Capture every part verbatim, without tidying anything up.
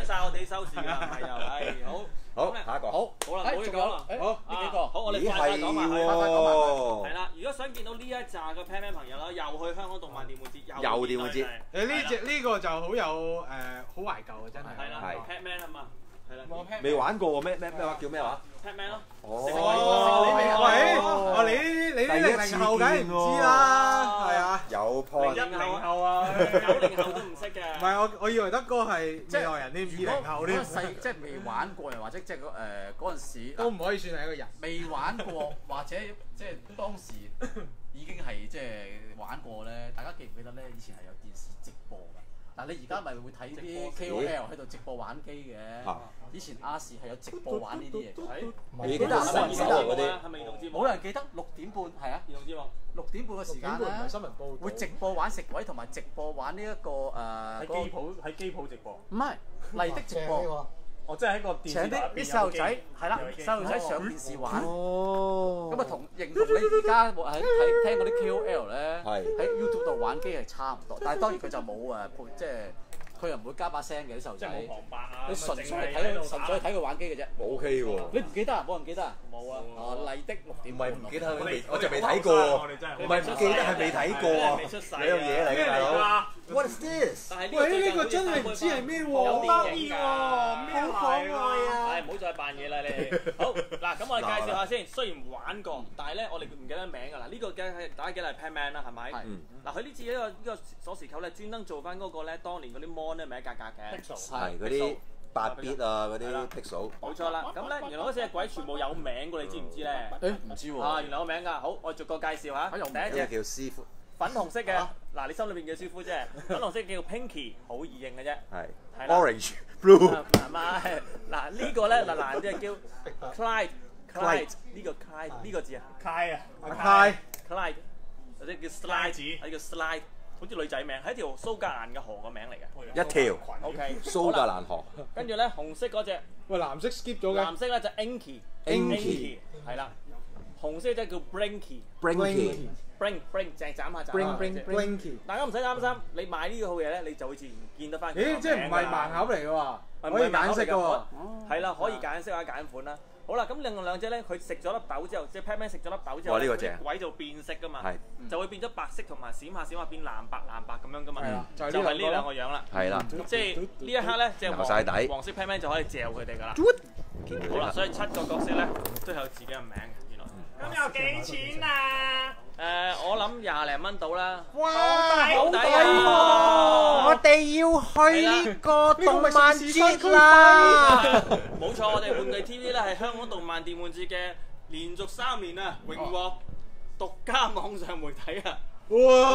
晒我哋收視㗎，唔係又係好。 好，下一個。 好， 好啦，唔好講啦。 好，呢幾個。 好，我哋咦快快講埋佢。 係喎。 係啦，如果想見到呢一紮嘅 Pan-Man 朋友啦，又去香港動漫電玩節， 又電玩節。 誒呢隻呢個就好有誒好懷舊嘅真係。 係啦 ，Pan-Man 啊嘛。係啦， 未玩過喎咩咩咩話叫咩話 ？Pan-Man 咯。 哦，喂，哦你呢你呢零零後梗係唔知啦，係啊。 有 point。 零零後啊，九零後都唔識嘅。 唔係我我以為德哥係未來人添，二零後添。 細即係未玩過，又或者即係嗰誒嗰陣時都唔可以算係一個人。 未玩過或者即係當時已經係即係玩過咧，大家記唔記得咧？以前係有電視直播㗎。嗱，你而家咪會睇啲 K O L 喺度直播玩機嘅。以前亞視係有直播玩呢啲嘢嘅。 你記得新聞報嗰啲係咪移動節目？ 冇人記得六點半係啊， 移動節目。 六點半嘅時間咧， 新聞報會直播玩食位同埋直播玩呢一個誒。 喺機鋪喺機鋪直播。 唔係麗的直播。 我真係喺個電視請啲啲細路仔係啦，細路仔上電視玩。 哦。 咁啊，同認同你而家喺睇聽嗰啲 K O L 咧， 係喺 YouTube 度玩機係差唔多，但係當然佢就冇誒配，即係佢又唔會加把聲嘅啲細路仔。 即係冇旁白啊！ 你純粹係睇佢，純粹係睇佢玩機嘅啫。 O K 喎。 你唔記得啊？冇人記得啊？ 冇啊。 哦，麗的六點唔半。 係唔記得，未我就未睇過喎。唔係唔記得係未睇過啊。兩樣嘢嚟嘅大佬。What is this？ 喂，呢個真係唔知係咩喎？ 有得意喎，咩可愛啊！ 係唔好再扮嘢啦你哋。好嗱，咁我哋介紹下先。雖然玩過，但係咧我哋唔記得名㗎啦。呢個梗係大家記得係 Pan-Man 啦，係咪？嗱，佢呢次呢個呢個鎖匙扣咧，專登做翻嗰個咧，當年嗰啲 mon 咧咪一格格嘅。 係嗰啲八 bit 啊，嗰啲 pixel。 冇錯啦。咁咧，原來嗰隻鬼全部有名㗎，你知唔知咧？ 誒唔知喎。 啊，原來有名㗎。好，我逐個介紹下。第一呢個隻叫師傅。 粉紅色嘅，嗱你心裏邊叫師傅啫。粉紅色叫 Pinky， 好易認嘅啫。 係。Orange、blue。 唔係，嗱呢個咧嗱嗱，即係叫 Clyde，Clyde 呢個 Clyde 呢個字啊。 Clyde 啊。 係。 Clyde 或者叫 Slide，係叫 Slide，好似女仔名，係一條蘇格蘭嘅河個名嚟嘅。 一條。 OK。 蘇格蘭河。 跟住咧紅色嗰隻。 喂，藍色 skip 咗嘅。 藍色咧就 Inky。Inky。係啦。紅色隻叫 Blinky。 Blinky。 Bring bring 正斬下斬。 Bring bring Blinky。 大家唔使擔心，你買呢套嘢咧，你就會自然見得翻。 咦，即係唔係盲盒嚟嘅喎？可以揀色嘅喎。 係啦，可以揀色或者揀款啦。好啦，咁另外兩隻咧，佢食咗粒豆之後，即係 Pan-Man 食咗粒豆之後， 哇！呢個正。 鬼就變色噶嘛， 係。 就會變咗白色同埋閃下閃下變藍白藍白咁樣噶嘛。 係啦，就係呢兩個樣啦。 係啦。 即係呢一刻咧，即係流曬底黃色 Pan-Man 就可以嚼佢哋噶啦。好啦，所以七個角色咧都有自己嘅名嘅，原來。咁有幾錢啊？誒，我諗廿零蚊到啦。 哇， 好抵啊！我哋要去呢個動漫節啦。 冇錯，我哋玩具 T V 咧係香港動漫電玩節嘅連續三年啊，榮獲獨家網上媒體啊。 哇！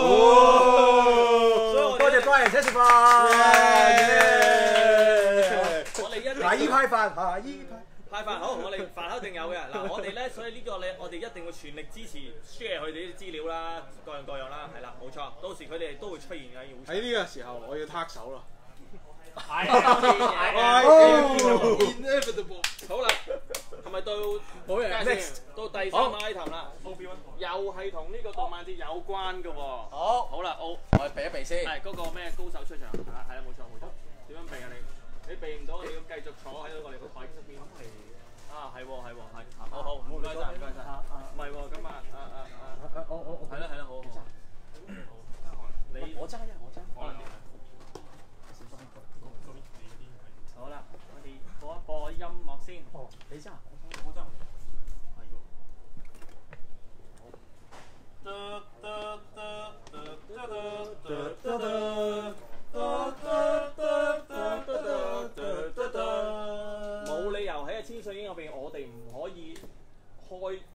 多謝多謝，請食飯。 我哋一嗱，依派飯嚇，依派。 派飯好，我哋飯口一定有嘅。嗱，我哋咧，所以呢個咧，我哋一定會全力支持 share 佢哋啲資料啦，各樣各樣啦，係啦，冇錯。到時佢哋都會出現嘅。 喺呢個時候，我要攤手啦。 係。 Inevitable。 好啦，係咪到好嘢 ？Next 到第三個 item 啦，又係同呢個動漫節有關嘅喎。 好。 好啦，我我哋避一避先。 係嗰個咩高手出場？係啦，係啦，冇錯冇錯。點樣避啊你？你避唔到，你要繼續坐喺我哋個台側邊。啊，係喎係喎係。好好，唔該晒唔該晒。唔係喎，咁啊啊啊啊！ 我我我係啦係啦，好好。你我揸啊我揸。 好啦，我哋播一播音樂先。 哦，你揸。 我揸。 冇理由喺個千歲鷹入邊，我哋唔可以開。